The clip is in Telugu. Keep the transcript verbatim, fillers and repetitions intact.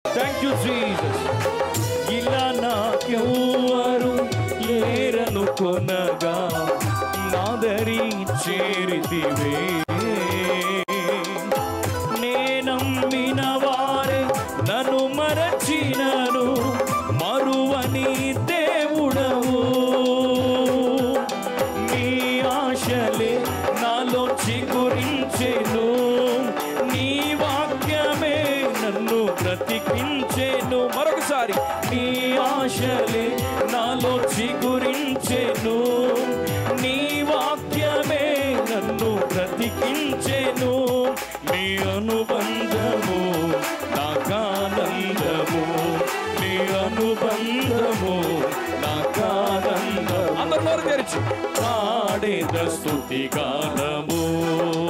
Thank you, Jesus. ఇలా నాకెవ్వరు లేరను కొనగా నాదరి చేరితివే. నేనమ్మిన వారే నన్ను మరచినను మరువని దేవుడవు. నీ ఆశలే నాలో చిగురించెను, నీ వాక్యమే నన్ను బ్రతికించెను. మరొకసారి, నీ ఆశలే నాలో చిగురించెను, నీ వాక్యమే నన్ను బ్రతికించెను. నీ అనుబంధము నాకానందము, నీ అనుబంధము నాకానందము. అందరూ నోరు తెరిచి పాడేద స్తుతి గానము.